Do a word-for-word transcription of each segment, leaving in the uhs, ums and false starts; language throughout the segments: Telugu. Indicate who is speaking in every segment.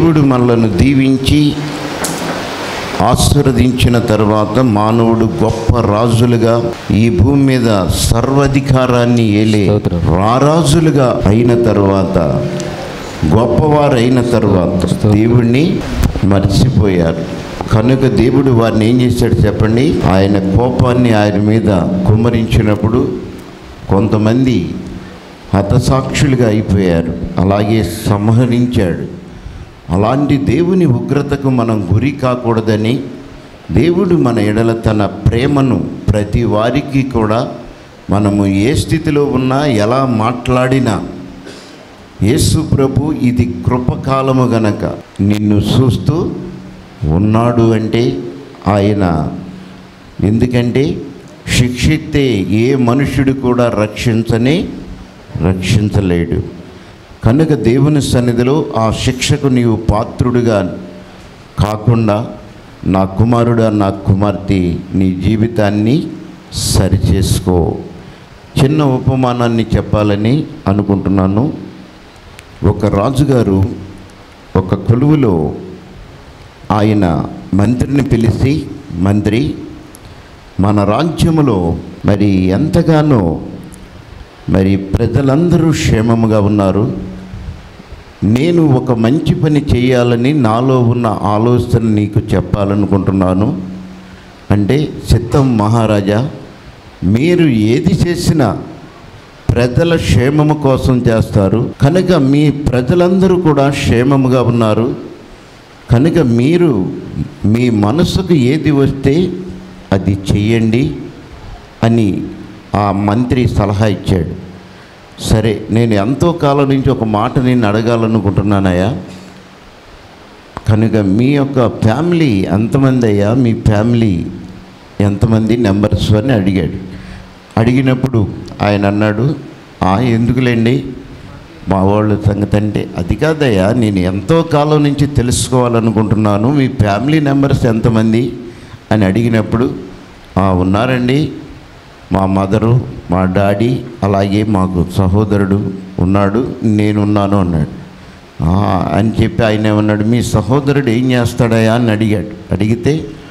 Speaker 1: దేవుడు మనలను దీవించి ఆశీర్వదించిన తర్వాత మానవుడు గొప్ప రాజులుగా ఈ భూమి మీద సర్వాధికారాన్ని ఏలే రారాజులుగా అయిన తర్వాత, గొప్పవారు అయిన తర్వాత దేవుణ్ణి మర్చిపోయారు. కనుక దేవుడు వారిని ఏం చేశాడు చెప్పండి? ఆయన కోపాన్ని ఆయన మీద కుమ్మరించినప్పుడు కొంతమంది హతసాక్షులుగా అయిపోయారు, అలాగే సంహరించాడు. అలాంటి దేవుని ఉగ్రతకు మనం గురి కాకూడదని దేవుడు మన ఎడల తన ప్రేమను ప్రతి వారికి కూడా మనము ఏ స్థితిలో ఉన్నా ఎలా మాట్లాడినా, యేసు ప్రభు ఇది కృపకాలము గనక నిన్ను చూస్తూ ఉన్నాడు అంటే ఆయన, ఎందుకంటే శిక్షిస్తే ఏ మనుష్యుడు కూడా రక్షించనే రక్షించలేడు. కనుక దేవుని సన్నిధిలో ఆ శిక్షకు నీవు పాత్రుడిగా కాకుండా, నా కుమారుడా నా కుమార్తె నీ జీవితాన్ని సరిచేసుకో. చిన్న ఉపమానాన్ని చెప్పాలని అనుకుంటున్నాను. ఒక రాజుగారు ఒక కొలువులో ఆయన మంత్రిని పిలిచి, మంత్రి, మన రాజ్యములో మరి ఎంతగానో మరి ప్రజలందరూ క్షేమముగా ఉన్నారు, నేను ఒక మంచి పని చేయాలని నాలో ఉన్న ఆలోచన నీకు చెప్పాలనుకుంటున్నాను అంటే, చిత్తం మహారాజా, మీరు ఏది చేసినా ప్రజల క్షేమము కోసం చేస్తారు కనుక మీ ప్రజలందరూ కూడా క్షేమముగా ఉన్నారు కనుక మీరు మీ మనసుకు ఏది వస్తే అది చెయ్యండి అని ఆ మంత్రి సలహా ఇచ్చాడు. సరే, నేను ఎంతో కాలం నుంచి ఒక మాట నేను అడగాలనుకుంటున్నానయ్యా, కనుక మీ యొక్క ఫ్యామిలీ ఎంతమంది అయ్యా, మీ ఫ్యామిలీ ఎంతమంది నెంబర్స్ అని అడిగాడు. అడిగినప్పుడు ఆయన అన్నాడు, ఎందుకులేండి మా వాళ్ళ సంగతి అంటే, అది కాదయ్యా, నేను ఎంతో కాలం నుంచి తెలుసుకోవాలనుకుంటున్నాను మీ ఫ్యామిలీ నెంబర్స్ ఎంతమంది అని అడిగినప్పుడు, ఉన్నారండి, మా మదరు, మా డాడీ, అలాగే మాకు సహోదరుడు ఉన్నాడు, నేనున్నాను అన్నాడు. అని చెప్పి ఆయన ఏమన్నాడు, మీ సహోదరుడు ఏం చేస్తాడయా అని అడిగాడు. అడిగితే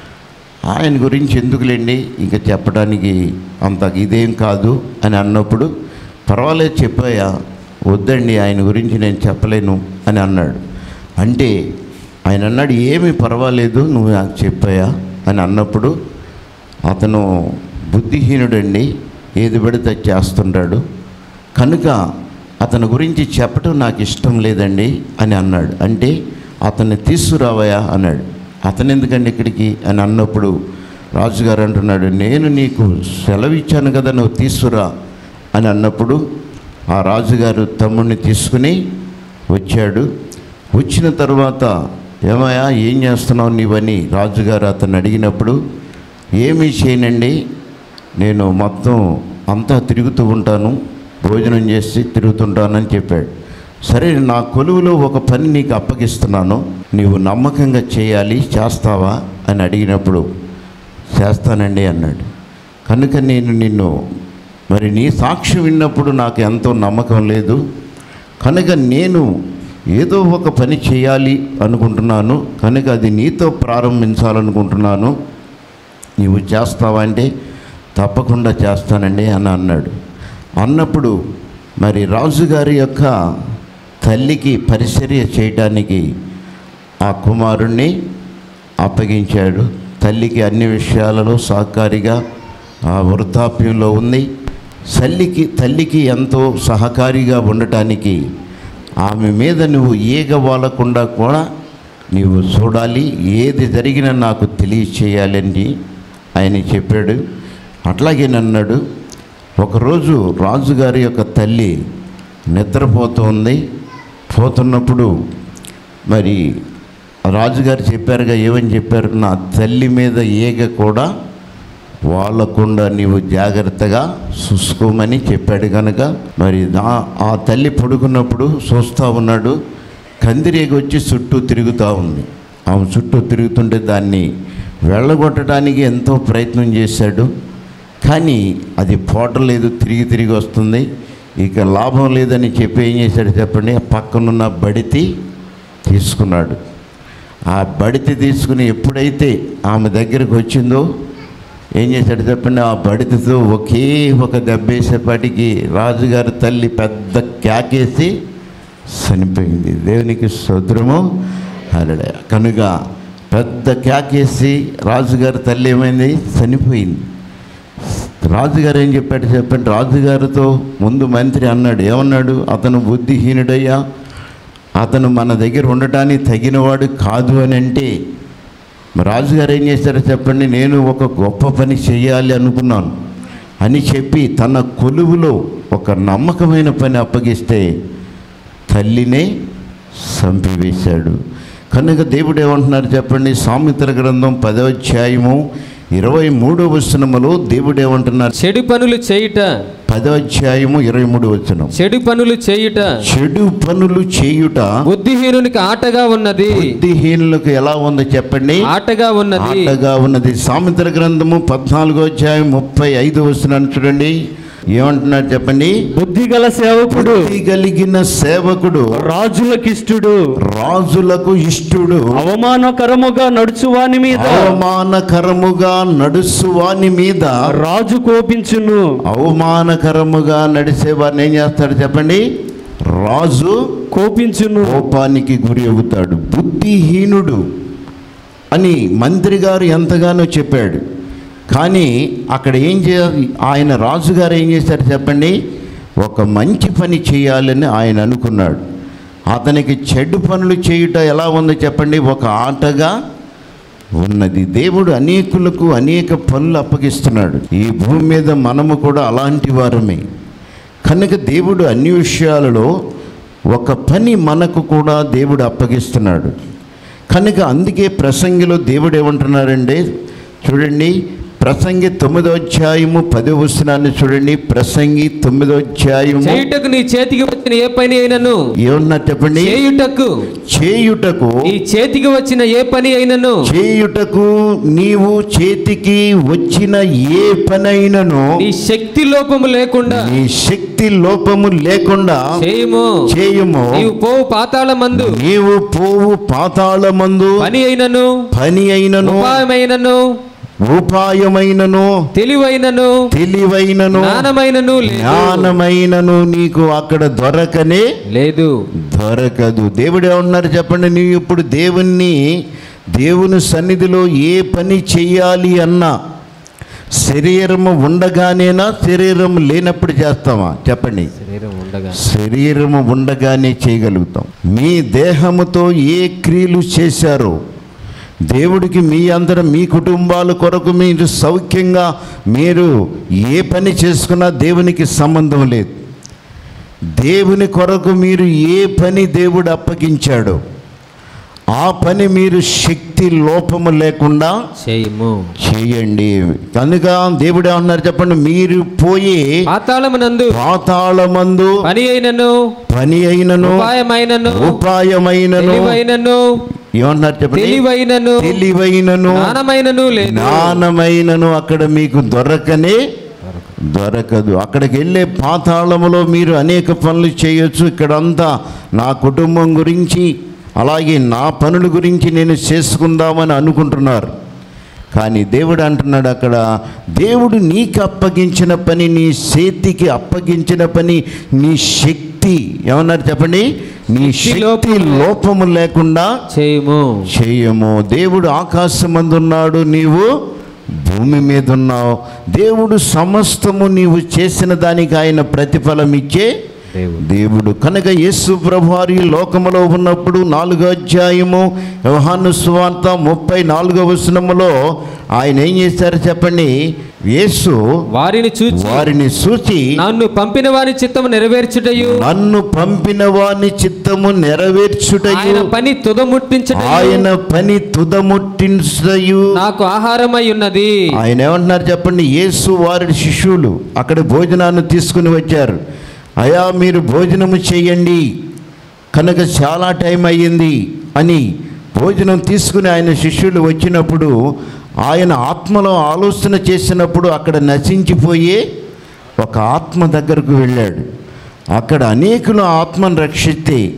Speaker 1: ఆయన గురించి ఎందుకులేండి ఇంకా చెప్పడానికి అంత ఇదేం కాదు అని అన్నప్పుడు, పర్వాలేదు చెప్పాయా, వద్దండి ఆయన గురించి నేను చెప్పలేను అని అన్నాడు. అంటే ఆయన అన్నాడు, ఏమి పర్వాలేదు నువ్వు నాకు చెప్పాయా అని అన్నప్పుడు, అతను బుద్ధిహీనుడండి, ఏది పడితే చేస్తుంటాడు కనుక అతని గురించి చెప్పడం నాకు ఇష్టం లేదండి అని అన్నాడు. అంటే అతన్ని తీసుకురావయా అన్నాడు. అతను ఎందుకండి ఇక్కడికి అని అన్నప్పుడు రాజుగారు అంటున్నాడు, నేను నీకు సెలవు ఇచ్చాను కదా, నువ్వు తీసుకురా అని అన్నప్పుడు ఆ రాజుగారు తమ్ముడిని తీసుకుని వచ్చాడు. వచ్చిన తర్వాత, ఏమయ్యా ఏం చేస్తున్నావు నీవని రాజుగారు అతను అడిగినప్పుడు, ఏమీ చేయనండి, నేను మొత్తం అంతా తిరుగుతూ ఉంటాను, భోజనం చేసి తిరుగుతుంటానని చెప్పాడు. సరే, నా కొలువులో ఒక పని నీకు అప్పగిస్తున్నాను, నీవు నమ్మకంగా చేయాలి, చేస్తావా అని అడిగినప్పుడు, చేస్తానండి అన్నాడు. కనుక నేను నిన్ను మరి నీ సాక్ష్యం విన్నప్పుడు నాకు ఎంతో నమ్మకం లేదు కనుక నేను ఏదో ఒక పని చేయాలి అనుకుంటున్నాను కనుక అది నీతో ప్రారంభించాలనుకుంటున్నాను, నీవు చేస్తావా అంటే తప్పకుండా చేస్తానండి అని అన్నాడు. అన్నప్పుడు మరి రాజుగారి యొక్క తల్లికి పరిచర్య చేయడానికి ఆ కుమారుణ్ణి అప్పగించాడు. తల్లికి అన్ని విషయాలలో సహకారిగా ఆ వృద్ధాప్యంలో ఉంది. తల్లికి తల్లికి ఎంతో సహకారిగా ఉండటానికి ఆమె మీద నువ్వు ఈగ వాలకుండా కూడా నీవు చూడాలి, ఏది జరిగినా నాకు తెలియచేయాలని ఆయన చెప్పాడు. అట్లాగేనన్నాడు. ఒకరోజు రాజుగారి యొక్క తల్లి నిద్రపోతుంది. పోతున్నప్పుడు మరి రాజుగారు చెప్పారుగా, ఏమని చెప్పారు, నా తల్లి మీద ఈగ కూడా వాళ్ళకుండా నీవు జాగ్రత్తగా చూసుకోమని చెప్పాడు. కనుక మరి ఆ తల్లి పడుకున్నప్పుడు చూస్తూ ఉన్నాడు, కందిరీగ వచ్చి చుట్టూ తిరుగుతూ ఉంది. ఆమె చుట్టూ తిరుగుతుంటే దాన్ని వెళ్ళగొట్టడానికి ఎంతో ప్రయత్నం చేశాడు, కానీ అది పోవట్లేదు, తిరిగి తిరిగి వస్తుంది. ఇక లాభం లేదని చెప్పి ఏం చేశాడు చెప్పండి, పక్కనున్న బడితి తీసుకున్నాడు. ఆ బడిత తీసుకుని ఎప్పుడైతే ఆమె దగ్గరకు వచ్చిందో ఏం చేశాడు చెప్పండి? ఆ బడితతో ఒకే ఒక దెబ్బేసేపాటికి రాజుగారి తల్లి పెద్ద కేకేసి చనిపోయింది. దేవునికి స్తోత్రము, హల్లెలూయా. కనుక పెద్ద కేకేసి రాజుగారి తల్లి ఏమైంది? చనిపోయింది. రాజుగారు ఏం చెప్పాడు చెప్పండి? రాజుగారితో ముందు మంత్రి అన్నాడు, ఏమన్నాడు? అతను బుద్ధిహీనుడయ్యా, అతను మన దగ్గర ఉండటానికి తగినవాడు కాదు అని అంటే రాజుగారు ఏం చేశారో చెప్పండి? నేను ఒక గొప్ప పని చేయాలి అనుకున్నాను అని చెప్పి తన కొలువులో ఒక నమ్మకమైన పని అప్పగిస్తే తల్లినే చంపివేశాడు. కనుక దేవుడు ఏమంటున్నారు చెప్పండి? సామెతల గ్రంథం పదవ అధ్యాయము ఇరవై మూడవ వచనములో దేవుడు ఏమంటున్నారు?
Speaker 2: చెడు పనులు చేయుట.
Speaker 1: పదవ అధ్యాయము ఇరవై మూడవ వచనం.
Speaker 2: చెడు పనులు చేయుట
Speaker 1: చెడు పనులు చేయుట
Speaker 2: బుద్ధిహీనునికి ఆటగా ఉన్నది.
Speaker 1: బుద్ధిహీనులకు ఎలా ఉందో చెప్పండి?
Speaker 2: ఆటగా ఉన్నది,
Speaker 1: ఆటగా ఉన్నది. సామెతల గ్రంథము పద్నాలుగో అధ్యాయం ముప్పై ఐదు వచనాన్ని చూడండి. ఏమంటున్నారు చెప్పండి?
Speaker 3: బుద్ధి గల సేవకుడు,
Speaker 1: బుద్ధి కలిగిన సేవకుడు
Speaker 3: రాజులకు ఇష్టుడు,
Speaker 1: రాజులకు ఇష్టుడు,
Speaker 3: అవమానకరముగా నడుచువాని మీద
Speaker 1: అవమానకరముగా నడుచువాని మీద
Speaker 3: రాజు కోపించును.
Speaker 1: అవమానకరముగా నడిచేవారిని ఏం చేస్తాడు చెప్పండి? రాజు
Speaker 3: కోపించును,
Speaker 1: కోపానికి గురి అవుతాడు. బుద్ధిహీనుడు అని మంత్రి గారు ఎంతగానో చెప్పాడు. కానీ అక్కడ ఏం చేయాలి? ఆయన రాజుగారు ఏం చేశారు చెప్పండి? ఒక మంచి పని చేయాలని ఆయన అనుకున్నాడు. అతనికి చెడు పనులు చేయుట ఎలా ఉందో చెప్పండి? ఒక ఆటగా ఉన్నది. దేవుడు అనేకులకు అనేక పనులు అప్పగిస్తున్నాడు. ఈ భూమి మీద మనము కూడా అలాంటి వారమే. కనుక దేవుడు అన్ని విషయాలలో ఒక పని మనకు కూడా దేవుడు అప్పగిస్తున్నాడు. కనుక అందుకే ప్రసంగిలో దేవుడు ఏమంటున్నారండి? చూడండి, ప్రసంగి తొమ్మిదో అధ్యాయము పదో వచనాన్ని చూడండి. ప్రసంగి తొమ్మిదో అధ్యాయము.
Speaker 2: చేయుటకు నీ చేతికి వచ్చిన ఏ పని అయినను.
Speaker 1: ఏమన్నా చెప్పండి?
Speaker 2: చేయుటకు
Speaker 1: చేయుటకు
Speaker 2: నీ చేతికి వచ్చిన ఏ పని అయినను.
Speaker 1: చేయుటకు నీవు చేతికి వచ్చిన ఏ పనైనను
Speaker 2: నీ శక్తి లోపము లేకుండా
Speaker 1: నీ శక్తి లోపము లేకుండా
Speaker 2: చేయము
Speaker 1: చేయము.
Speaker 2: నీవు పోవు పాతాళమందు
Speaker 1: నీవు పోవు పాతాళమందు
Speaker 2: పని అయినను,
Speaker 1: పని అయినను,
Speaker 2: ఉపాయమైనను,
Speaker 1: ఉపాయమైనను,
Speaker 2: తెలివైనను,
Speaker 1: తెలివైనను,
Speaker 2: జ్ఞానమైనను
Speaker 1: జ్ఞానమైనను నీకు అక్కడ దొరకనే
Speaker 2: లేదు,
Speaker 1: దొరకదు. దేవుడు ఏమన్నారు చెప్పండి? నీవు ఇప్పుడు దేవుణ్ణి దేవుని సన్నిధిలో ఏ పని చెయ్యాలి అన్నా శరీరము ఉండగానేనా, శరీరం లేనప్పుడు చేస్తామా చెప్పండి? శరీరము ఉండగానే చేయగలుగుతాం. మీ దేహముతో ఏ క్రియలు చేశారో దేవుడికి మీ అందరం మీ కుటుంబాల కొరకు మీరు సౌఖ్యంగా మీరు ఏ పని చేసుకున్నా దేవునికి సంబంధం లేదు. దేవుని కొరకు మీరు ఏ పని దేవుడు అప్పగించాడో ఆ పని మీరు శక్తి లోపము లేకుండా చేయము చేయండి. కనుక దేవుడు ఏమన్నారు చెప్పండి? మీరు పోయి
Speaker 2: పాతాళమునందు
Speaker 1: పాతాళమందు
Speaker 2: పని అయినను,
Speaker 1: పని అయినను,
Speaker 2: ఉపాయమైనను,
Speaker 1: ఉపాయమైనను,
Speaker 2: తెలివైనను,
Speaker 1: ఏమన్నారు చెప్పండి?
Speaker 2: తెలివైనను,
Speaker 1: తెలివైనను,
Speaker 2: జ్ఞానమైనను లేదు,
Speaker 1: జ్ఞానమైనను అక్కడ మీకు దొరకనే దొరకదు. అక్కడికి వెళ్ళే పాతాళములో మీరు అనేక పనులు చేయొచ్చు. ఇక్కడంతా నా కుటుంబం గురించి అలాగే నా పనుల గురించి నేను చేసుకుందామని అనుకుంటున్నారు. కానీ దేవుడు అంటున్నాడు అక్కడ, దేవుడు నీకు అప్పగించిన పని, నీ చేతికి అప్పగించిన పని, నీ శక్తి ఏమన్నారు చెప్పండి? నీ శక్తి లోపము లేకుండా చేయము చేయము. దేవుడు ఆకాశమందున్నాడు, నీవు భూమి మీద ఉన్నావు. దేవుడు సమస్తము నీవు చేసిన దానికి ఆయన ప్రతిఫలం ఇచ్చే దేవుడు. కనుక యేసు ప్రభువారు ఈ లోకములో ఉన్నప్పుడు నాలుగో అధ్యాయము యోహాను సువార్త ముప్పై నాలుగవ వచనములో ఆయన ఏం చేశారు చెప్పండి? యేసు
Speaker 2: వారిని చూచి
Speaker 1: వారిని చూచి
Speaker 2: నన్ను పంపిన వారి చిత్తము నెరవేర్చుటయు
Speaker 1: నన్ను పంపిన వాని చిత్తము నెరవేర్చుటయు
Speaker 2: ఆయన పని తుదముట్టించుటయు
Speaker 1: ఆయన పని తుదముట్టించుటయు
Speaker 2: నాకు ఆహారమై ఉన్నది.
Speaker 1: ఆయన ఏమంటున్నారు చెప్పండి? యేసు వారి శిష్యులు అక్కడ భోజనాన్ని తీసుకుని వచ్చారు. అయా మీరు భోజనము చేయండి, కనుక చాలా టైం అయ్యింది అని భోజనం తీసుకుని ఆయన శిష్యులు వచ్చినప్పుడు ఆయన ఆత్మలో ఆలోచన చేసినప్పుడు అక్కడ నశించిపోయే ఒక ఆత్మ దగ్గరకు వెళ్ళాడు. అక్కడ అనేకులు ఆత్మను రక్షిస్తే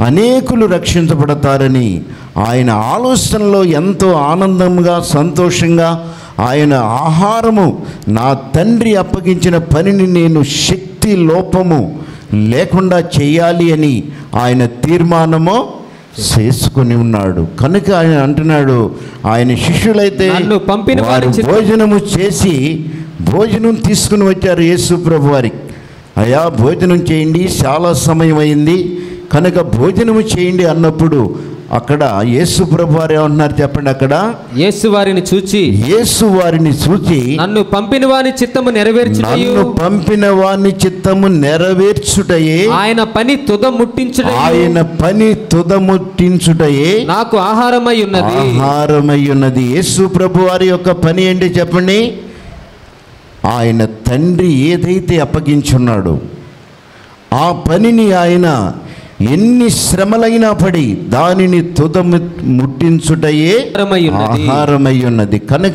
Speaker 1: అనేకులు రక్షించబడతారని ఆయన ఆలోచనలో ఎంతో ఆనందంగా సంతోషంగా ఆయన ఆహారము నా తండ్రి అప్పగించిన పనిని నేను శక్తి లోపము లేకుండా చేయాలి అని ఆయన తీర్మానము చేసుకుని ఉన్నాడు. కనుక ఆయన అంటున్నాడు, ఆయన శిష్యులైతే
Speaker 2: నన్ను పంపిన వారి
Speaker 1: వారు
Speaker 2: చిత్తం-
Speaker 1: భోజనము చేసి భోజనం తీసుకుని వచ్చారు యేసు ప్రభు వారికి. అయ్యా భోజనం చేయండి, చాలా సమయం అయింది కనుక భోజనము చేయండి అన్నప్పుడు అక్కడ యేసు ప్రభు వారు ఏమంటున్నారు చెప్పండి. అక్కడ
Speaker 2: యేసు వారిని చూచి
Speaker 1: యేసు వారిని చూచి
Speaker 2: నన్ను పంపిన వాని చిత్తము నెరవేర్చుటయు
Speaker 1: నన్ను పంపిన వాని చిత్తము నెరవేర్చుటయే
Speaker 2: ఆయన పని తుద ముట్టించుటయు
Speaker 1: ఆయన పని తుదముట్టించుటయే
Speaker 2: నాకు ఆహారమై ఉన్నది.
Speaker 1: ఆహారమై ఉన్నది. యేసు ప్రభు వారి యొక్క పని ఏంటి చెప్పండి. ఆయన తండ్రి ఏదైతే అప్పగించున్నాడో ఆ పనిని ఆయన ఎన్ని శ్రమలైనా పడి దానిని తుదము ముట్టించుటయే
Speaker 2: ఆహారమై ఉన్నది.
Speaker 1: ఆహారమై ఉన్నది. కనుక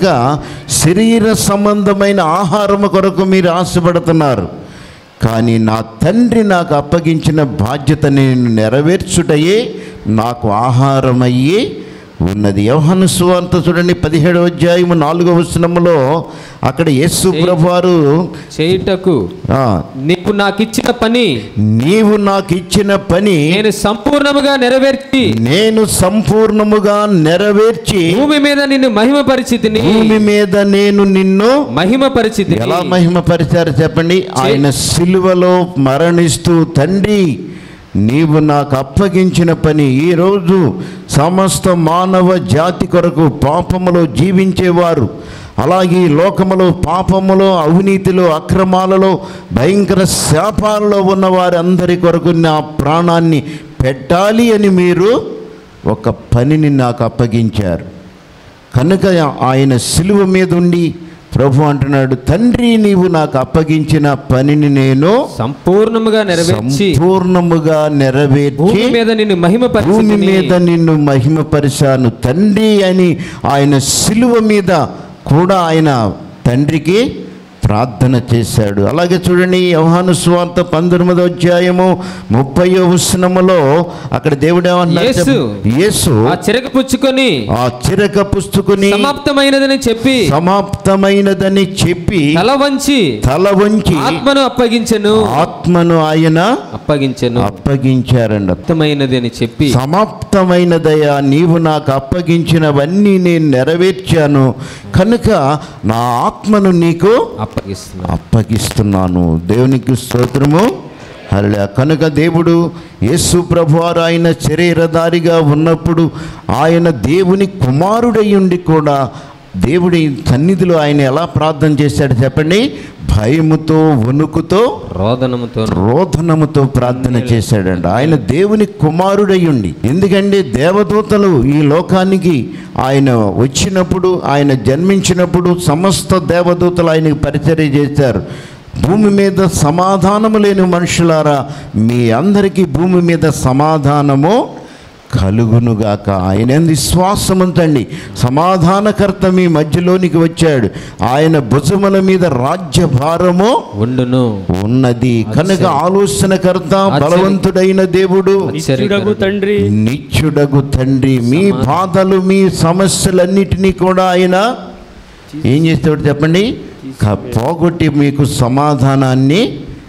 Speaker 1: శరీర సంబంధమైన ఆహారము కొరకు మీరు ఆశపడుతున్నారు, కానీ నా తండ్రి నాకు అప్పగించిన బాధ్యత నేను నెరవేర్చుటయే నాకు ఆహారమయ్యే ఉన్నది. యోహాను సువార్త చూడండి పదిహేడవ అధ్యాయము నాలుగవ వచనములో అక్కడ యేసు ప్రభువారు
Speaker 2: చేయుటకు
Speaker 1: ఆ,
Speaker 2: నీవు నాకు ఇచ్చిన పని
Speaker 1: నీవు నాకు ఇచ్చిన పని
Speaker 2: నేను సంపూర్ణముగా నెరవేర్చి
Speaker 1: నేను సంపూర్ణముగా నెరవేర్చి
Speaker 2: భూమి మీద నిన్ను మహిమ పరిచితిని
Speaker 1: భూమి మీద నేను నిన్ను
Speaker 2: మహిమ పరిచితిని.
Speaker 1: ఎలా మహిమపరిచారు చెప్పండి. ఆయన సిలువలో మరణిస్తూ తండ్రి నీవు నాకు అప్పగించిన పని ఈరోజు సమస్త మానవ జాతి కొరకు పాపములో జీవించేవారు, అలాగే ఈ లోకములో పాపములో అవినీతిలో అక్రమాలలో భయంకర శాపాలలో ఉన్న వారందరి కొరకు నా ప్రాణాన్ని పెట్టాలి అని మీరు ఒక పనిని నాకు అప్పగించారు. కనుక ఆయన సిలువ మీద ఉండి ప్రభు అంటున్నాడు, తండ్రి నీవు నాకు అప్పగించిన పనిని నేను
Speaker 2: సంపూర్ణముగా నెరవేర్చి
Speaker 1: సంపూర్ణముగా నెరవేర్చి
Speaker 2: భూమి మీద నిన్ను మహిమ
Speaker 1: భూమి
Speaker 2: పరిచితిని.
Speaker 1: మీద నిన్ను మహిమపరిచాను తండ్రి అని ఆయన సిలువ మీద కూడా ఆయన తండ్రికి ప్రార్థన చేశాడు. అలాగే చూడండి యోహాను సువార్త పంతొమ్మిదో అధ్యాయము ముప్పయో వచనములో అక్కడ దేవుడు ఏమన్నాడు
Speaker 2: యేసు
Speaker 1: చెప్పండి. యేసు
Speaker 2: ఆ చిరక పుచ్చుకొని
Speaker 1: ఆ చిరక పుస్తకుని
Speaker 2: సమాప్తమైనదని చెప్పి
Speaker 1: సమాప్తమైనదని చెప్పి
Speaker 2: తల వంచి
Speaker 1: తల వంచి
Speaker 2: ఆత్మను అప్పగించెను
Speaker 1: ఆత్మను ఆయన
Speaker 2: అప్పగించెను
Speaker 1: అప్పగించారండి.
Speaker 2: అర్థమైనది అని చెప్పి
Speaker 1: సమాప్తమైనదయా నీవు నాకు అప్పగించినవన్నీ నేను నెరవేర్చాను కనుక నా ఆత్మను నీకు
Speaker 2: అప్పగిస్తున్నాను.
Speaker 1: అప్పగిస్తున్నాను. దేవునికి స్తోత్రము. హల్లెలూయా. కనుక దేవుడు యేసు ప్రభువారు ఆయన శరీరధారిగా ఉన్నప్పుడు ఆయన దేవుని కుమారుడై ఉండి కూడా దేవుడి సన్నిధిలో ఆయన ఎలా ప్రార్థన చేశాడు చెప్పండి. భయముతో వణుకుతో
Speaker 2: రోదనముతో
Speaker 1: రోదనముతో ప్రార్థన చేశాడండి. ఆయన దేవుని కుమారుడై ఉండి, ఎందుకంటే దేవదూతలు ఈ లోకానికి ఆయన వచ్చినప్పుడు ఆయన జన్మించినప్పుడు సమస్త దేవదూతలు ఆయనకు పరిచర్య చేశారు. భూమి మీద సమాధానము లేని మనుషులారా మీ అందరికీ భూమి మీద సమాధానము కలుగునుగాక. ఆయన విశ్వాసం ఉంచండి. సమాధానకర్త మీ మధ్యలోనికి వచ్చాడు. ఆయన భుజముల మీద రాజ్య భారము
Speaker 2: ఉండును.
Speaker 1: ఉన్నది కనుక ఆలోచనకర్త బలవంతుడైన దేవుడు
Speaker 3: నిత్యుడగు తండ్రి
Speaker 1: నిత్యుడగు తండ్రి మీ బాధలు మీ సమస్యలన్నిటినీ కూడా ఆయన ఏం చేస్తాడు చెప్పండి. క- పోగొట్టి మీకు సమాధానాన్ని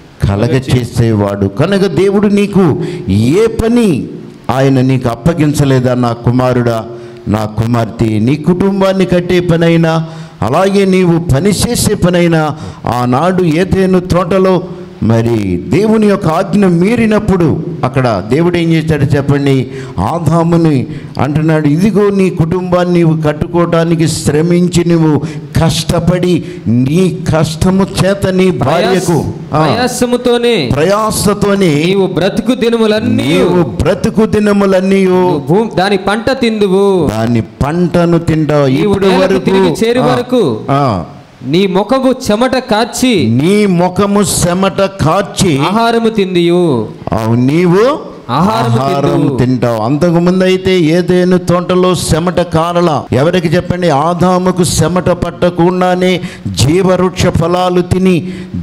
Speaker 1: కలగచేసేవాడు. కనుక దేవుడు నీకు ఏ పని ఆయన నీకు అప్పగించలేదా నా కుమారుడా నా కుమార్తె, నీ కుటుంబాన్ని కట్టే పనైనా అలాగే నీవు పనిచేసే పనైనా ఆనాడు ఏదైనా తోటలో మరి దేవుని యొక్క ఆజ్ఞ మీరినప్పుడు అక్కడ దేవుడు ఏం చేశాడు చెప్పండి. ఆదాముని అంటున్నాడు, ఇదిగో నీ కుటుంబాన్ని నీవు కట్టుకోవటానికి శ్రమించి నువ్వు కష్టపడి నీ కష్టము చేత నీ భార్యకు ఆ,
Speaker 2: ప్రయాసముతోనే
Speaker 1: ప్రయాసతోనే
Speaker 2: నీవు బ్రతుకు దినములన్నీ
Speaker 1: నీవు బ్రతుకు దినములన్నీ
Speaker 2: భూమి దాని పంట తిందువు.
Speaker 1: దాని పంటను తింటావు.
Speaker 2: నీవు
Speaker 1: ఇప్పుడు
Speaker 2: నేలకు
Speaker 1: వరకు
Speaker 2: తిరిగి చేరు
Speaker 1: ఆ,
Speaker 2: వరకు
Speaker 1: ఆ,
Speaker 2: నీ ముఖము చెమట కాచి
Speaker 1: నీ ముఖము చెమట కార్చి
Speaker 2: ఆహారము తిందియు.
Speaker 1: అవు నీవు
Speaker 2: ఆహారము
Speaker 1: ఆహారం
Speaker 2: తిందువు.
Speaker 1: తింటావు. అంతకు ముందు అయితే ఏదేను తోటలో చెమట కారల. ఎవరికి చెప్పండి. ఆదాముకు చెమట పట్టకుండానే జీవవృక్ష ఫలాలు తిని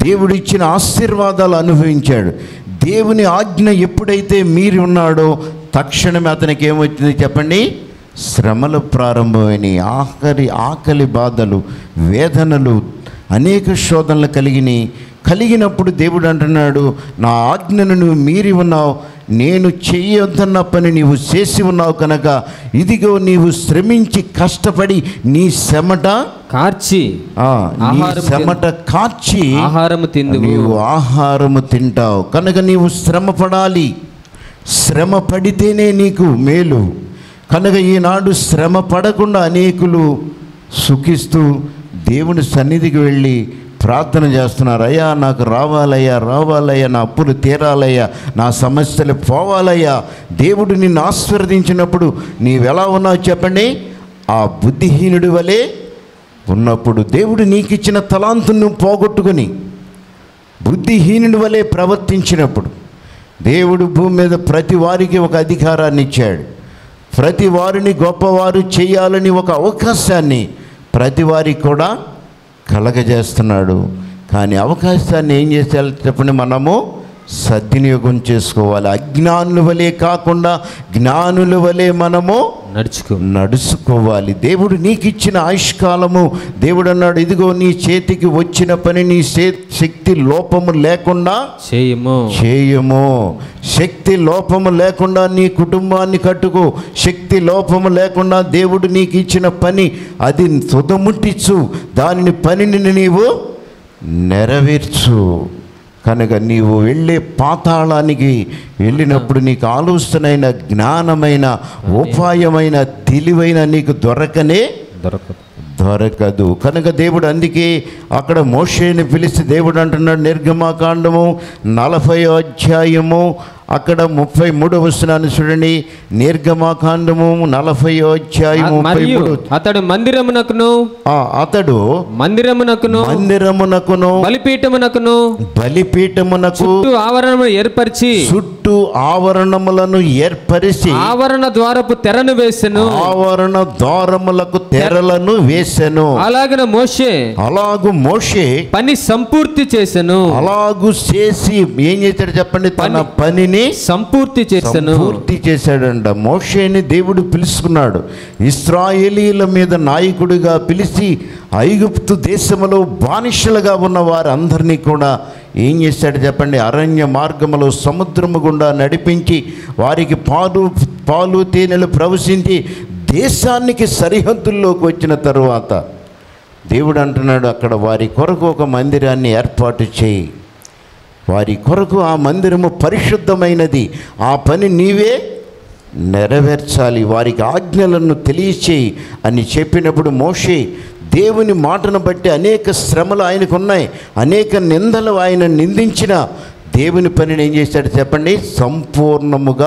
Speaker 1: దేవుడిచ్చిన ఆశీర్వాదాలు అనుభవించాడు. దేవుని ఆజ్ఞ ఎప్పుడైతే మీరు ఉన్నాడో తక్షణమే అతనికి ఏమొచ్చింది చెప్పండి? శ్రమలు ప్రారంభమైనవి. ఆఖరి ఆకలి బాధలు, వేదనలు, అనేక శోధనలు కలిగినాయి. కలిగినప్పుడు దేవుడు అంటున్నాడు, నా ఆజ్ఞను నువ్వు మీరి ఉన్నావు, నేను చెయ్యొద్దన్న పని నీవు చేసి ఉన్నావు కనుక ఇదిగో నీవు శ్రమించి కష్టపడి నీ చెమట
Speaker 2: కార్చి
Speaker 1: ఆ, నీ
Speaker 2: ఆహారము
Speaker 1: చెమట కార్చి
Speaker 2: ఆహారము తిందువు.
Speaker 1: నీవు ఆహారము తింటావు కనుక నీవు శ్రమ పడాలి. శ్రమ పడితేనే నీకు మేలు. కనుక ఈనాడు శ్రమ పడకుండా అనేకులు సుఖిస్తూ దేవుని సన్నిధికి వెళ్ళి ప్రార్థన చేస్తున్నారు. అయ్యా నాకు రావాలయ్యా, రావాలయ్యా, నా అప్పులు తీరాలయ్యా, నా సమస్యలు పోవాలయ్యా. దేవుడు నిన్ను ఆశీర్వదించినప్పుడు నీవెలా ఉన్నావు చెప్పండి? ఆ బుద్ధిహీనుడి వలె ఉన్నప్పుడు దేవుడు నీకు ఇచ్చిన తలాంతును పోగొట్టుకొని బుద్ధిహీనుడి వలె ప్రవర్తించినప్పుడు దేవుడు భూమి మీద ప్రతి వారికి ఒక అధికారాన్ని ఇచ్చాడు. ప్రతి వారిని గొప్పవారు చేయాలని ఒక అవకాశాన్ని ప్రతి వారికి కూడా కలగజేస్తున్నాడు. కానీ అవకాశాన్ని ఏం చేసేయాలి చెప్పండి? మనము సద్వినియోగం చేసుకోవాలి. అజ్ఞానుల వలె కాకుండా జ్ఞానుల వలె మనము
Speaker 2: నడుచుకో
Speaker 1: నడుచుకోవాలి. దేవుడు నీకు ఇచ్చిన ఆయుష్కాలము దేవుడు అన్నాడు, ఇదిగో నీ చేతికి వచ్చిన పని నీ శక్తి లోపము లేకుండా
Speaker 2: చేయము
Speaker 1: చేయము. శక్తి లోపము లేకుండా నీ కుటుంబాన్ని కట్టుకో. శక్తి లోపము లేకుండా దేవుడు నీకు ఇచ్చిన పని అది తుదముట్టించు. దానిని పనిని నీవు నెరవేర్చు. కనుక నీవు వెళ్ళే పాతాళానికి వెళ్ళినప్పుడు నీకు ఆలోచనైన, జ్ఞానమైన, ఉపాయమైన, తెలివైన నీకు దొరకనే
Speaker 2: దొరకదు
Speaker 1: దొరకదు. కనుక దేవుడు అందుకే అక్కడ మోషేని పిలిచి దేవుడు అంటున్నాడు, నిర్గమాకాండము నలభై అధ్యాయము అక్కడ ముప్పై మూడవ వచనాన్ని చూడండి. నిర్గమాకాండము నలభై అధ్యాయము ముప్పై
Speaker 2: మరియు
Speaker 1: మూడు
Speaker 2: అతడు మందిరమునకును
Speaker 1: ఆ అతడు
Speaker 2: మందిరమునకును
Speaker 1: మందిరమునకును
Speaker 2: బలిపీఠమునకును
Speaker 1: బలిపీఠమునకు
Speaker 2: చుట్టూ ఆవరణము ఏర్పరిచి
Speaker 1: చుట్టూ ఆవరణములను ఏర్పరిచి
Speaker 2: ఆవరణ ద్వారపు తెరను వేసెను.
Speaker 1: ఆవరణ ద్వారములకు తెరలను వేసెను.
Speaker 2: అలాగిన మోషే
Speaker 1: అలాగు మోషే
Speaker 2: పని సంపూర్తి చేసెను.
Speaker 1: అలాగు చేసి ఏం చేశాడు చెప్పండి? తన పనిని
Speaker 2: సంపూర్తి చేసెను.
Speaker 1: పూర్తి చేశాడంట. మోషేని దేవుడు పిలుచుకున్నాడు. ఇశ్రాయేలీల మీద నాయకుడిగా పిలిచి ఐగుప్తు దేశంలో బానిసలుగా ఉన్న వారందరినీ కూడా ఏం చేశాడు చెప్పండి? అరణ్య మార్గములో సముద్రము గుండా నడిపించి వారికి పాలు పాలు తేనెలు ప్రవశించి దేశానికి సరిహద్దుల్లోకి వచ్చిన తరువాత దేవుడు అంటున్నాడు, అక్కడ వారి కొరకు ఒక మందిరాన్ని ఏర్పాటు చేయి. వారి కొరకు ఆ మందిరము పరిశుద్ధమైనది. ఆ పని నీవే నెరవేర్చాలి. వారికి ఆజ్ఞలను తెలియచేయి అని చెప్పినప్పుడు మోషే దేవుని మాటను బట్టి అనేక శ్రమలు ఆయనకు ఉన్నాయి, అనేక నిందలు ఆయన నిందించిన దేవుని పనిని ఏం చేశాడు చెప్పండి? సంపూర్ణముగా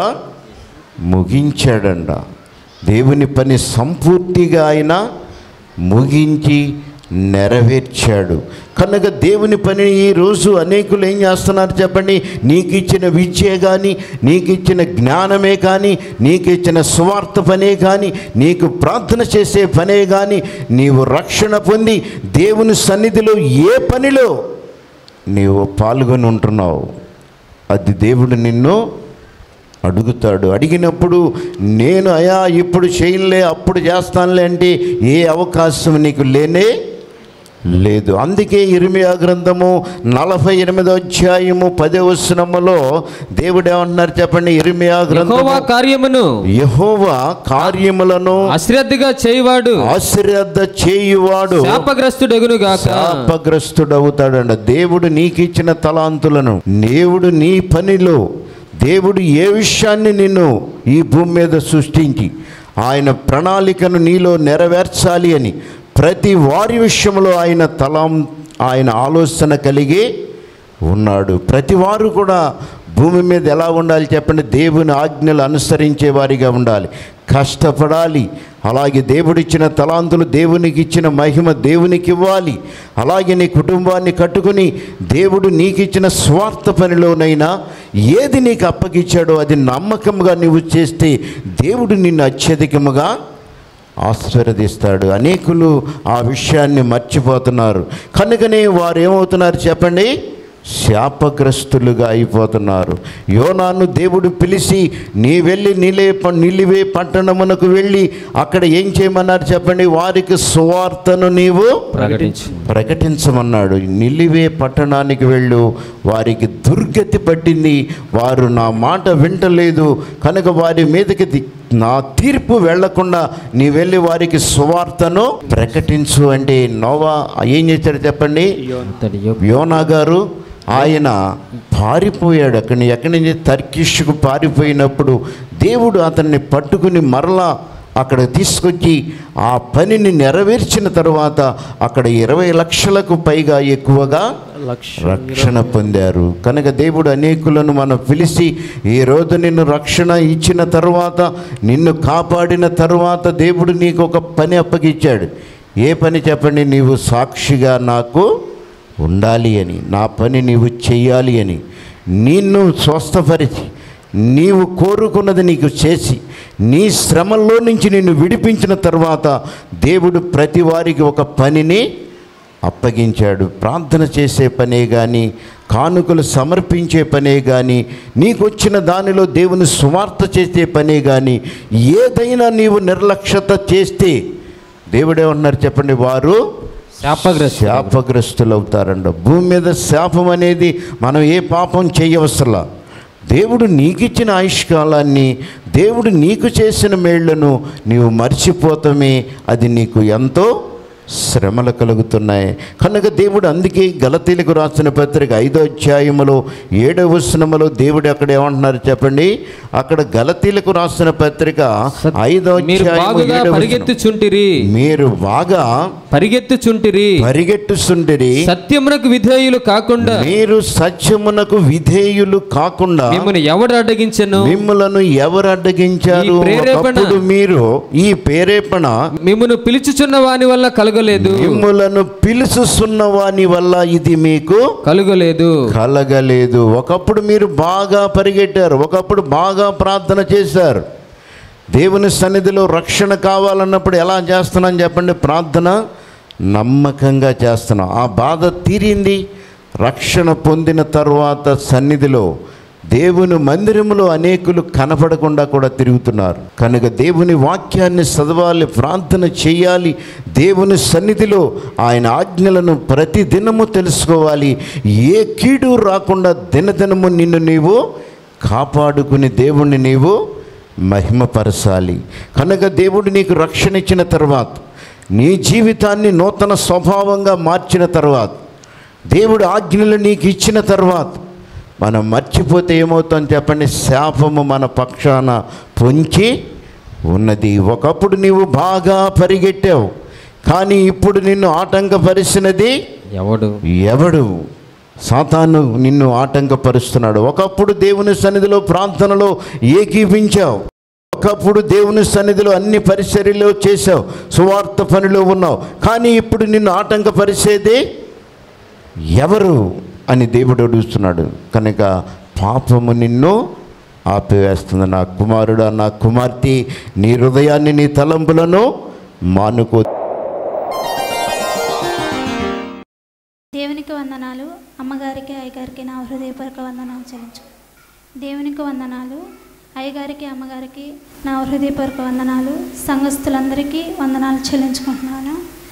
Speaker 1: ముగించాడంట. దేవుని పని సంపూర్తిగా ఆయన ముగించి నెరవేర్చాడు. కనుక దేవుని పనిని ఈరోజు అనేకులు ఏం చేస్తున్నారు చెప్పండి? నీకు ఇచ్చిన విద్య కానీ, నీకు ఇచ్చిన జ్ఞానమే కానీ, నీకు ఇచ్చిన స్వార్థ పనే కానీ, నీకు ప్రార్థన చేసే పనే కానీ, నీవు రక్షణ పొంది దేవుని సన్నిధిలో ఏ పనిలో నీవు పాల్గొని ఉంటున్నావు అది దేవుడు నిన్ను అడుగుతాడు. అడిగినప్పుడు నేను అయా ఇప్పుడు చేయలే, అప్పుడు చేస్తానులే అంటే ఏ అవకాశం నీకు లేనే లేదు. అందుకే ఇర్మియా గ్రంథము నలభై ఎనిమిదో అధ్యాయము పదో వచనములో దేవుడు ఏమంటున్నారు చెప్పండి? ఇర్మియా గ్రంథము
Speaker 2: కార్యమును
Speaker 1: యెహోవా కార్యములను
Speaker 2: అశ్రద్ధగా చేయువాడు
Speaker 1: అశ్రద్ధ చేయువాడు
Speaker 2: శాపగ్రస్తుడగును గాక.
Speaker 1: శాపగ్రస్తుడవుతాడంట. దేవుడు నీకు ఇచ్చిన తలాంతులను దేవుడు నీ పనిలో దేవుడు ఏ విషయాన్ని నిన్ను ఈ భూమి మీద సృష్టించి ఆయన ప్రణాళికను నీలో నెరవేర్చాలి అని ప్రతి వారి విషయంలో ఆయన తలం ఆయన ఆలోచన కలిగి ఉన్నాడు. ప్రతి వారు కూడా భూమి మీద ఎలా ఉండాలి చెప్పండి? దేవుని ఆజ్ఞలు అనుసరించే వారిగా ఉండాలి, కష్టపడాలి. అలాగే దేవుడిచ్చిన తలాంతులు దేవునికి ఇచ్చిన మహిమ దేవునికి ఇవ్వాలి. అలాగే నీ కుటుంబాన్ని కట్టుకుని దేవుడు నీకు ఇచ్చిన స్వార్థ పనిలోనైనా ఏది నీకు అప్పగించాడో అది నమ్మకంగా నువ్వు చేస్తే దేవుడు నిన్ను అత్యధికముగా ఆశీర్వదిస్తాడు. అనేకులు ఆ విషయాన్ని మర్చిపోతున్నారు. కనుకనే వారు ఏమవుతున్నారు చెప్పండి? శాపగ్రస్తులుగా అయిపోతున్నారు. యోనాను దేవుడు పిలిచి నీ వెళ్ళి నిలే నిలివే పట్టణమునకు వెళ్ళి అక్కడ ఏం చేయమన్నారు చెప్పండి? వారికి సువార్తను నీవు
Speaker 2: ప్రకటించు.
Speaker 1: ప్రకటించమన్నాడు. నిలివే పట్టణానికి వెళ్ళు, వారికి దుర్గతి పట్టింది, వారు నా మాట వింటలేదు కనుక వారి మీదకి నా తీర్పు వెళ్లకుండా నీ వెళ్ళి వారికి సువార్తను ప్రకటించు అంటే నోవా ఏం చేశాడు చెప్పండి? యోనా గారు ఆయన పారిపోయాడు. అక్కడి ఎక్కడి నుంచి తర్కిష్కు పారిపోయినప్పుడు దేవుడు అతన్ని పట్టుకుని మరలా అక్కడ తీసుకొచ్చి ఆ పనిని నెరవేర్చిన తర్వాత అక్కడ ఇరవై లక్షలకు పైగా ఎక్కువగా రక్షణ పొందారు. కనుక దేవుడు అనేకులను మనం పిలిచి ఈరోజు నిన్ను రక్షణ ఇచ్చిన తర్వాత, నిన్ను కాపాడిన తర్వాత దేవుడు నీకు ఒక పని అప్పగించాడు. ఏ పని చెప్పండి? నీవు సాక్షిగా నాకు ఉండాలి అని, నా పని నీవు చెయ్యాలి అని, నిన్ను స్వస్థపరిచి నీవు కోరుకున్నది నీకు చేసి నీ శ్రమల్లో నుంచి నిన్ను విడిపించిన తర్వాత దేవుడు ప్రతి వారికి ఒక పనిని అప్పగించాడు. ప్రార్థన చేసే పనే కానీ, కానుకలు సమర్పించే పనే కానీ, నీకు వచ్చిన దానిలో దేవుని సువార్త చేసే పనే కానీ, ఏదైనా నీవు నిర్లక్ష్యత చేస్తే దేవుడే ఉన్నారు చెప్పండి, వారు
Speaker 2: శాపగ్రస్తు
Speaker 1: శాపగ్రస్తులు అవుతారంట. భూమి మీద శాపం అనేది మనం ఏ పాపం చేయవసలా. దేవుడు నీకిచ్చిన ఆయుష్కాలాన్ని, దేవుడు నీకు చేసిన మేళ్లను నీవు మర్చిపోతామే, అది నీకు ఎంతో శ్రమలు కలుగుతున్నాయి. కనుక దేవుడు అందుకే గలతీలకు రాసిన పత్రిక ఐదో అధ్యాయములో ఏడవ వచనములో దేవుడు అక్కడ ఏమంటున్నారు చెప్పండి? అక్కడ గలతీలకు రాసిన పత్రిక ఐదో అధ్యాయము
Speaker 2: పరిగెత్తుచుంటిరి
Speaker 1: మీరు బాగా
Speaker 2: పరిగెత్తుచుంటిరి
Speaker 1: పరిగెట్టుచుంటిరి
Speaker 2: సత్యమునకు విధేయులు కాకుండా
Speaker 1: మీరు సత్యమునకు విధేయులు కాకుండా
Speaker 2: మిమ్మల్ని ఎవరు అడ్డగించెను?
Speaker 1: మిమ్మలను ఎవరు అడ్డగించారు? ఒకప్పుడు మీరు ఈ ప్రేరేపణ
Speaker 2: మిమ్మల్ని పిలుచుచున్న వాని వల్ల కలుగలేదు.
Speaker 1: మిమ్మలను పిలుచుచున్న వాని వల్ల ఇది మీకు
Speaker 2: కలుగలేదు
Speaker 1: కలగలేదు. ఒకప్పుడు మీరు బాగా పరిగెట్టారు, ఒకప్పుడు బాగా ప్రార్థన చేశారు. దేవుని సన్నిధిలో రక్షణ కావాలన్నప్పుడు ఎలా చేస్తున్నాం చెప్పండి? ప్రార్థన నమ్మకంగా చేస్తున్నాం. ఆ బాధ తీరింది. రక్షణ పొందిన తర్వాత సన్నిధిలో దేవుని మందిరములో అనేకులు కనపడకుండా కూడా తిరుగుతున్నారు. కనుక దేవుని వాక్యాన్ని చదవాలి, ప్రార్థన చేయాలి, దేవుని సన్నిధిలో ఆయన ఆజ్ఞలను ప్రతి దినము తెలుసుకోవాలి. ఏ కీడు రాకుండా దినదినము నిన్ను నీవు కాపాడుకుని దేవుణ్ణి నీవు మహిమపరచాలి. కనుక దేవుడు నీకు రక్షణ ఇచ్చిన తర్వాత, నీ జీవితాన్ని నూతన స్వభావంగా మార్చిన తర్వాత, దేవుడు ఆజ్ఞలు నీకు ఇచ్చిన తర్వాత మనం మర్చిపోతే ఏమవుతాం చెప్పండి? శాపము మన పక్షాన పొంచి ఉన్నది. ఒకప్పుడు నీవు బాగా పరిగెట్టావు, కానీ ఇప్పుడు నిన్ను ఆటంకపరిచినది ఎవడు? ఎవడు? సాతాను నిన్ను ఆటంకపరుస్తున్నాడు. ఒకప్పుడు దేవుని సన్నిధిలో ప్రార్థనలో ఏకీపించావు, ఒకప్పుడు దేవుని సన్నిధిలో అన్ని పరిచర్యలు చేసావు, సువార్త పనిలో ఉన్నావు, కానీ ఇప్పుడు నిన్ను ఆటంకపరిచేది ఎవరు అని దేవుడు అడుగుతున్నాడు. కనుక పాపము నిన్ను ఆపివేస్తుంది. నా కుమారుడా, నా కుమార్తె, నీ హృదయాన్ని, నీ తలంపులను మానుకో.
Speaker 4: దేవునికి వందనాలు. అమ్మగారికి, అయ్యగారికి నా హృదయపూర్వక వందనాలు చెల్లించు. దేవునికి వందనాలు. అయ్యగారికి, అమ్మగారికి నా హృదయపూర్వక వందనాలు. సంఘస్థులందరికీ వందనాలు చెల్లించుకుంటున్నాను.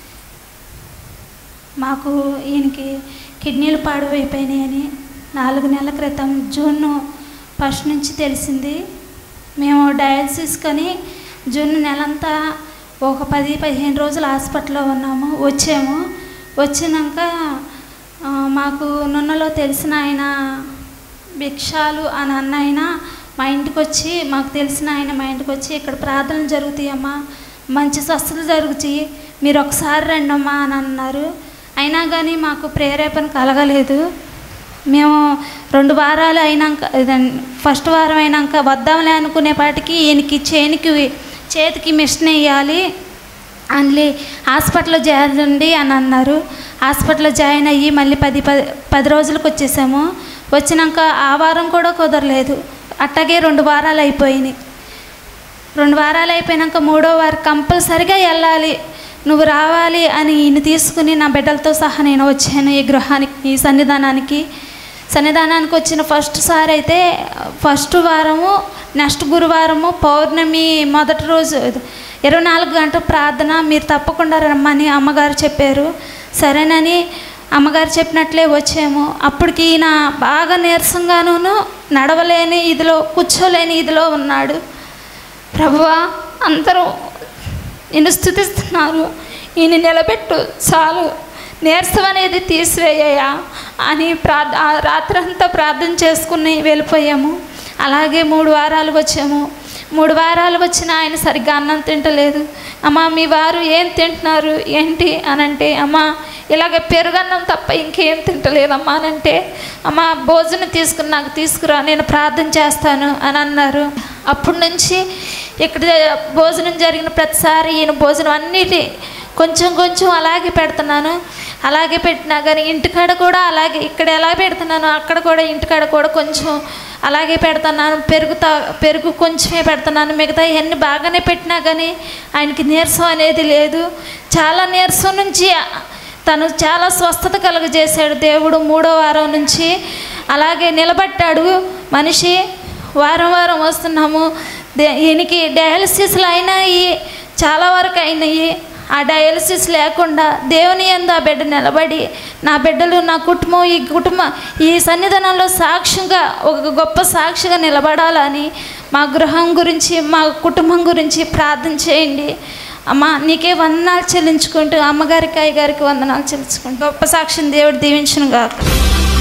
Speaker 4: మాకు ఈయనకి కిడ్నీలు పాడువైపోయినాయని నాలుగు నెలల క్రితం జూన్ ఫస్ట్ నుంచి తెలిసింది. మేము డయాలసిస్ కొని జూన్ నెలంతా ఒక పది పదిహేను రోజులు హాస్పిటల్లో ఉన్నాము. వచ్చాము. వచ్చినాక మాకు నున్నలో తెలిసిన ఆయన భిక్షాలు అని అన్న ఆయన మా ఇంటికి వచ్చి, మాకు తెలిసిన ఆయన మా ఇంటికి వచ్చి, ఇక్కడ ప్రార్థనలు జరుగుతాయమ్మా, మంచి స్వస్థత జరుగుతాయి, మీరు ఒకసారి రండమ్మా అని అన్నారు. అయినా కానీ మాకు ప్రేరేపణ కలగలేదు. మేము రెండు వారాలు అయినాక, ఫస్ట్ వారం అయినాక వద్దాంలే అనుకునేపాటికి ఈయనకి చేనికి చేతికి మిషన్ వేయాలి, అందులో హాస్పిటల్లో చేరండి అని అన్నారు. హాస్పిటల్లో జాయిన్ అయ్యి మళ్ళీ పది పది పది రోజులకు వచ్చేసాము. వచ్చినాక ఆ వారం కూడా కుదరలేదు. అట్టాగే రెండు వారాలు అయిపోయినాయి. రెండు వారాలు అయిపోయినాక మూడో వారం కంపల్సరిగా వెళ్ళాలి, నువ్వు రావాలి అని ఈయన తీసుకుని నా బిడ్డలతో సహా నేను వచ్చాను ఈ గృహానికి, ఈ సన్నిధానానికి. సన్నిధానానికి వచ్చిన ఫస్ట్ సారి అయితే ఫస్ట్ వారము నెక్స్ట్ గురువారము పౌర్ణమి మొదటి రోజు ఇరవై నాలుగు గంటల ప్రార్థన మీరు తప్పకుండా రమ్మని అమ్మగారు చెప్పారు. సరేనని అమ్మగారు చెప్పినట్లే వచ్చాము. అప్పటికి ఈయన బాగా నీరసంగాను నడవలేని ఇదిలో కూర్చోలేని ఇదిలో ఉన్నాడు. ప్రభువా అందరూ నిన్ను స్తుతిస్తున్నారు, ఈయన నిలబెట్టు, చాలు, నీరసం అనేది తీసివేయ్యా అని ప్రార్థ రాత్రంతా ప్రార్థన చేసుకుని వెళ్ళిపోయాము. అలాగే మూడు వారాలు వచ్చాము. మూడు వారాలు వచ్చిన ఆయన సరిగ్గా అన్నం తింటలేదు. అమ్మ మీ వారు ఏం తింటున్నారు ఏంటి అని అంటే, అమ్మ ఇలాగ పెరుగన్నం తప్ప ఇంకేం తింటలేదమ్మా అని అంటే, అమ్మ భోజనం తీసుకుని నాకు తీసుకురా, నేను ప్రార్థన చేస్తాను అని అన్నారు. అప్పటి నుంచి ఇక్కడ భోజనం జరిగిన ప్రతిసారి ఈయన భోజనం అన్నిటి కొంచెం కొంచెం అలాగే పెడుతున్నాను. అలాగే పెట్టినా కానీ ఇంటికాడ కూడా అలాగే, ఇక్కడ ఎలా పెడుతున్నాను అక్కడ కూడా ఇంటికాడ కూడా కొంచెం అలాగే పెడుతున్నాను. పెరుగు తా పెరుగు కొంచెమే పెడుతున్నాను, మిగతా ఇవన్నీ బాగానే పెట్టినా కానీ ఆయనకి నీరసం అనేది లేదు. చాలా నీరసం నుంచి తను చాలా స్వస్థత కలుగజేశాడు దేవుడు. మూడో వారం నుంచి అలాగే నిలబట్టాడు మనిషి. వారం వారం వస్తున్నాము. దే ఈయనకి డయాలసిస్లు అయినాయి, చాలా వరకు అయినాయి. ఆ డయాలసిస్ లేకుండా దేవుని యందు ఆ బిడ్డ నిలబడి, నా బిడ్డలు నా కుటుంబం ఈ కుటుంబం ఈ సన్నిధానంలో సాక్ష్యంగా ఒక గొప్ప సాక్షిగా నిలబడాలని మా గృహం గురించి మా కుటుంబం గురించి ప్రార్థన చేయండి. అమ్మ నీకే వందనాలు చెల్లించుకుంటూ, అమ్మగారికి అయ్యగారికి వందనాలు చెల్లించుకుంటూ గొప్ప సాక్షిని దేవుడు దీవించును గాక.